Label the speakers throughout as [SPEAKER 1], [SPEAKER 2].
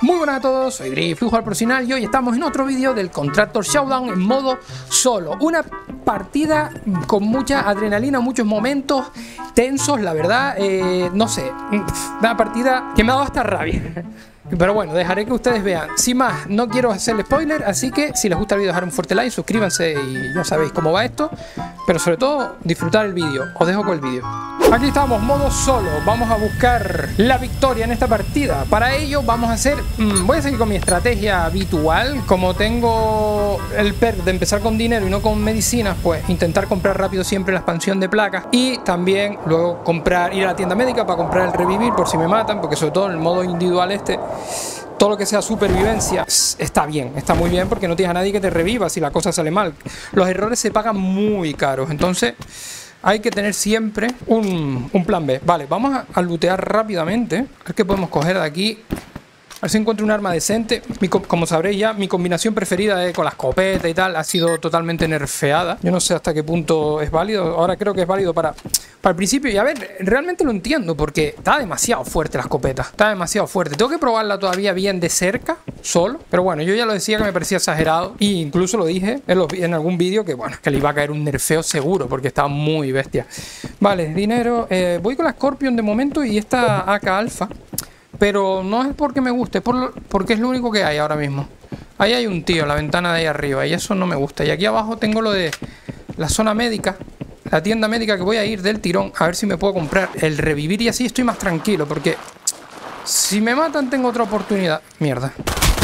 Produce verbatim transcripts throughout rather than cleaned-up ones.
[SPEAKER 1] Muy buenas a todos, soy Griff, fui jugador profesional y hoy estamos en otro vídeo del Contractor Showdown en modo solo. Una partida con mucha adrenalina, muchos momentos tensos, la verdad, eh, no sé, una partida que me ha dado hasta rabia. Pero bueno, dejaré que ustedes vean. Sin más, no quiero hacerle spoiler, así que si les gusta el vídeo, dejar un fuerte like, suscríbanse y ya sabéis cómo va esto. Pero sobre todo, disfrutar el vídeo. Os dejo con el vídeo. Aquí estamos, modo solo. Vamos a buscar la victoria en esta partida. Para ello vamos a hacer... Mmm, voy a seguir con mi estrategia habitual. Como tengo el perk de empezar con dinero y no con medicinas, pues intentar comprar rápido siempre la expansión de placas. Y también luego comprar, ir a la tienda médica para comprar el revivir por si me matan. Porque sobre todo en el modo individual este... todo lo que sea supervivencia está bien, está muy bien porque no tienes a nadie que te reviva si la cosa sale mal. Los errores se pagan muy caros, entonces hay que tener siempre un, un plan B. Vale, vamos a, a lootear rápidamente. A ver qué podemos coger de aquí. A ver si encuentro un arma decente. Mi, como sabréis ya, mi combinación preferida eh, con la escopeta y tal ha sido totalmente nerfeada. Yo no sé hasta qué punto es válido. Ahora creo que es válido para, para el principio. Y a ver, realmente lo entiendo porque está demasiado fuerte la escopeta. Está demasiado fuerte. Tengo que probarla todavía bien de cerca, solo. Pero bueno, yo ya lo decía que me parecía exagerado. E incluso lo dije en, los, en algún vídeo que bueno, que le iba a caer un nerfeo seguro porque estaba muy bestia. Vale, dinero. Eh, voy con la Scorpion de momento y esta A K Alpha. Pero no es porque me guste, es por lo, porque es lo único que hay ahora mismo. Ahí hay un tío en la ventana de ahí arriba y eso no me gusta. Y aquí abajo tengo lo de la zona médica, la tienda médica que voy a ir del tirón a ver si me puedo comprar el revivir y así estoy más tranquilo. Porque si me matan tengo otra oportunidad. Mierda.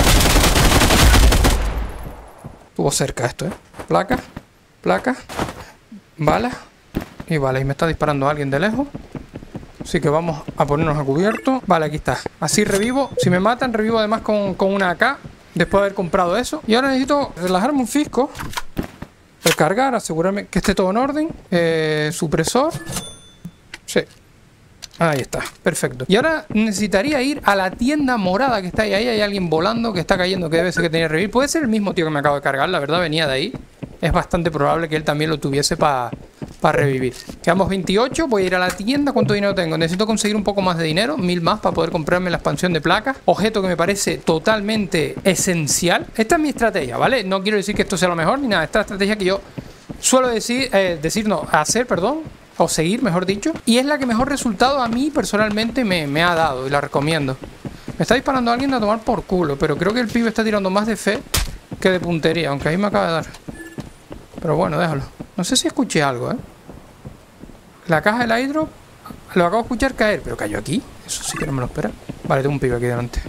[SPEAKER 1] Estuvo cerca esto, ¿eh? Placa, placa, balas y balas. Y me está disparando alguien de lejos. Así que vamos a ponernos a cubierto. Vale, aquí está. Así revivo. Si me matan, revivo además con, con una A K. Después de haber comprado eso. Y ahora necesito relajarme un fisco. Recargar, asegurarme que esté todo en orden. Eh, supresor. Sí. Ahí está. Perfecto. Y ahora necesitaría ir a la tienda morada que está ahí. Ahí hay alguien volando que está cayendo, que debe ser que tenía revivir. Puede ser el mismo tío que me acabo de cargar. La verdad venía de ahí. Es bastante probable que él también lo tuviese para... para revivir. Quedamos veintiocho, voy a ir a la tienda. ¿Cuánto dinero tengo? Necesito conseguir un poco más de dinero, mil más para poder comprarme la expansión de placas. Objeto que me parece totalmente esencial. Esta es mi estrategia, ¿vale? No quiero decir que esto sea lo mejor ni nada. Esta es la estrategia que yo suelo decir, eh, decir no, hacer, perdón, o seguir, mejor dicho. Y es la que mejor resultado a mí personalmente me, me ha dado y la recomiendo. Me está disparando alguien a tomar por culo, pero creo que el pibe está tirando más de fe que de puntería, aunque ahí me acaba de dar. Pero bueno, déjalo. No sé si escuché algo, ¿eh? La caja del airdrop lo acabo de escuchar caer, pero cayó aquí. Eso sí que no me lo espera. Vale, tengo un pibe aquí delante.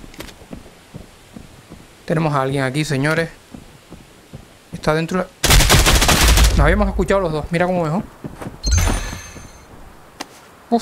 [SPEAKER 1] Tenemos a alguien aquí, señores. Está dentro de... Nos habíamos escuchado los dos. Mira cómo mejor. Uf.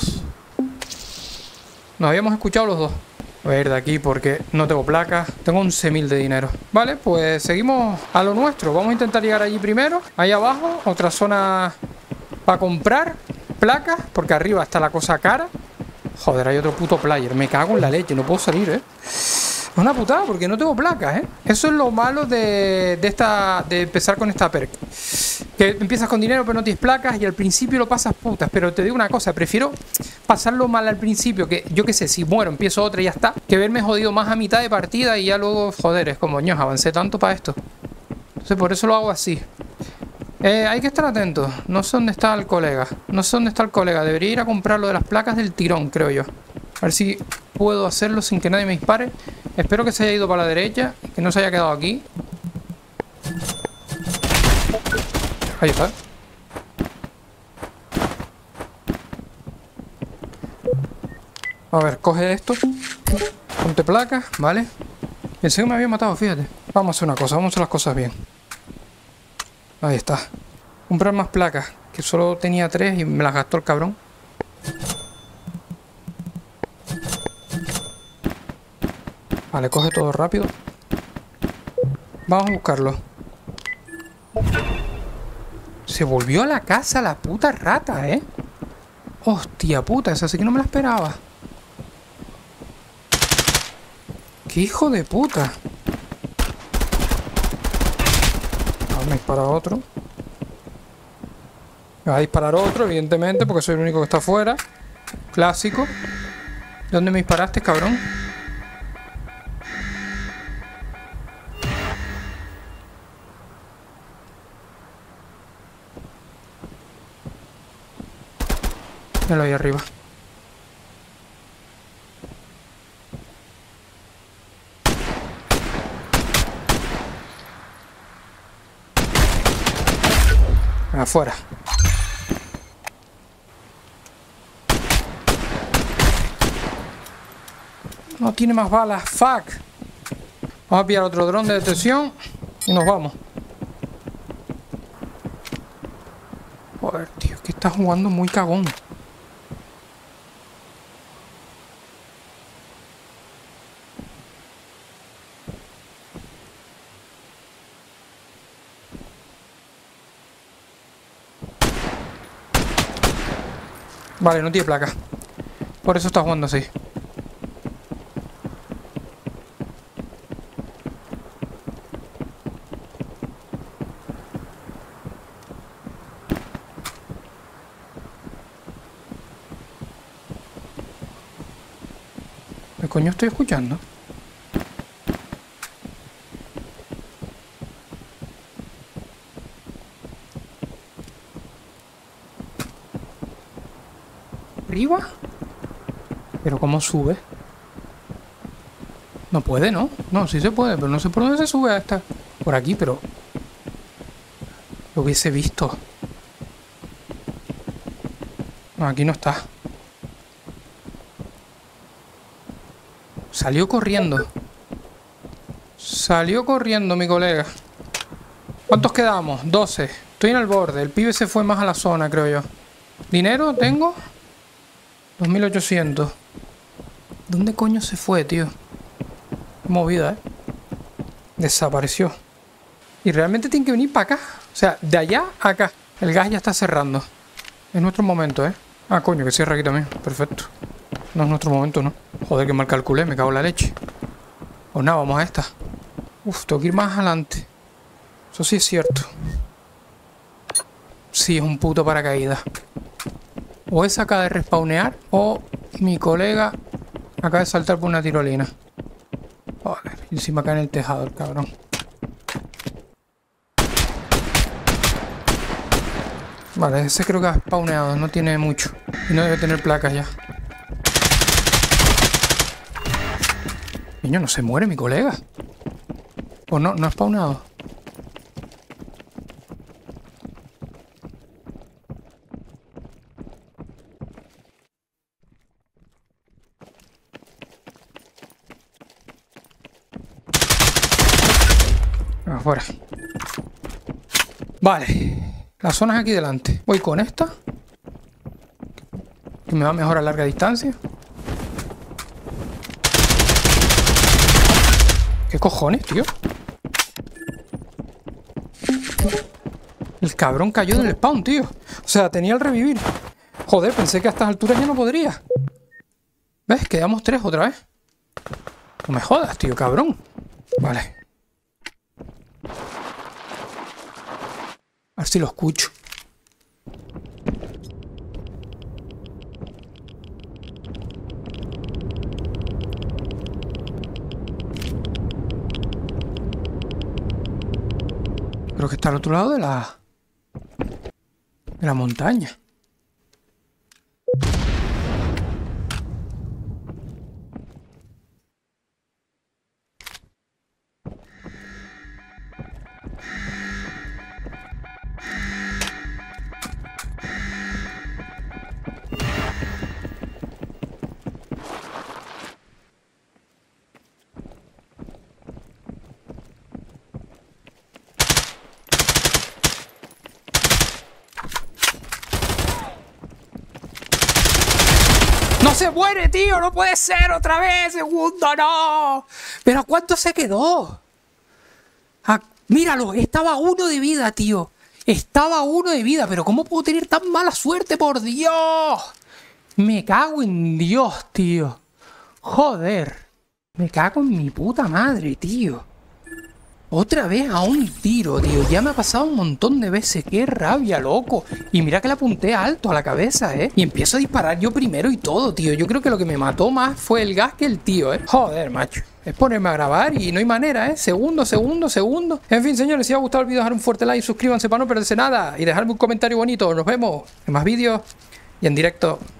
[SPEAKER 1] Nos habíamos escuchado los dos. Voy a ir de aquí porque no tengo placas. Tengo once mil de dinero. Vale, pues seguimos a lo nuestro. Vamos a intentar llegar allí primero. Ahí abajo, otra zona para comprar placas, porque arriba está la cosa cara. Joder, hay otro puto player. Me cago en la leche, no puedo salir, ¿eh? Es una putada porque no tengo placas, ¿eh? Eso es lo malo de, de esta de empezar con esta perk. Que empiezas con dinero pero no tienes placas y al principio lo pasas putas. Pero te digo una cosa, prefiero pasarlo mal al principio, que yo qué sé, si muero empiezo otra y ya está, que verme jodido más a mitad de partida y ya luego, joder, es como, ños, avancé tanto para esto. Entonces por eso lo hago así. Eh, hay que estar atentos. No sé dónde está el colega. No sé dónde está el colega. Debería ir a comprar lo de las placas del tirón, creo yo. A ver si puedo hacerlo sin que nadie me dispare. Espero que se haya ido para la derecha, que no se haya quedado aquí. Ahí está. A ver, coge esto. Ponte placas, ¿vale? Pensé que me había matado, fíjate. Vamos a hacer una cosa, vamos a hacer las cosas bien. Ahí está. Comprar más placas, que solo tenía tres y me las gastó el cabrón. Vale, coge todo rápido. Vamos a buscarlo. Se volvió a la casa la puta rata, ¿eh? Hostia puta, esa sí que no me la esperaba. ¡Qué hijo de puta! Ahora me dispara otro. Me va a disparar otro, evidentemente, porque soy el único que está afuera. Clásico. ¿De dónde me disparaste, cabrón? Míralo ahí arriba. Afuera. No tiene más balas. Fuck. Vamos a pillar otro dron de detección y nos vamos. Joder, tío, que está jugando muy cagón. Vale, no tiene placa. Por eso está jugando así. ¿Qué coño estoy escuchando? ¿Arriba? ¿Pero cómo sube? No puede, ¿no? No, sí se puede, pero no sé por dónde se sube hasta... Por aquí, pero... Lo hubiese visto. No, aquí no está. Salió corriendo. Salió corriendo mi colega. ¿Cuántos quedamos? doce. Estoy en el borde. El pibe se fue más a la zona, creo yo. ¿Dinero tengo? dos mil ochocientos. ¿Dónde coño se fue, tío? Movida, ¿eh? Desapareció. Y realmente tiene que venir para acá. O sea, de allá a acá. El gas ya está cerrando. Es nuestro momento, ¿eh? Ah, coño, que cierra aquí también. Perfecto. No es nuestro momento, ¿no? Joder, que mal calculé. Me cago en la leche. Pues nada, vamos a esta. Uf, tengo que ir más adelante. Eso sí es cierto. Sí, es un puto paracaídas. O esa acaba de respawnear o mi colega acaba de saltar por una tirolina. Joder, y encima cae en el tejado el cabrón. Vale, ese creo que ha spawneado, no tiene mucho. Y no debe tener placas ya. Niño, no se muere mi colega. O no, no ha spawnado. Afuera. Vale. La zona es aquí delante. Voy con esta. Que me va mejor a larga distancia. ¿Qué cojones, tío? El cabrón cayó del spawn, tío. O sea, tenía el revivir. Joder, pensé que a estas alturas ya no podría. ¿Ves? Quedamos tres otra vez. No me jodas, tío, cabrón. Vale. A ver si lo escucho. Creo que está al otro lado de la... de la montaña. ¡No se muere, tío! ¡No puede ser otra vez! ¡Segundo, no! ¿Pero a cuánto se quedó? Ah, míralo, estaba a uno de vida, tío. Estaba a uno de vida, pero ¿cómo puedo tener tan mala suerte, por Dios? Me cago en Dios, tío. Joder. Me cago en mi puta madre, tío. Otra vez a un tiro, tío. Ya me ha pasado un montón de veces. ¡Qué rabia, loco! Y mira que le apunté alto a la cabeza, ¿eh? Y empiezo a disparar yo primero y todo, tío. Yo creo que lo que me mató más fue el gas que el tío, ¿eh? Joder, macho. Es ponerme a grabar y no hay manera, ¿eh? Segundo, segundo, segundo. En fin, señores, si os ha gustado el vídeo, dejar un fuerte like, suscríbanse para no perderse nada y dejarme un comentario bonito. Nos vemos en más vídeos y en directo.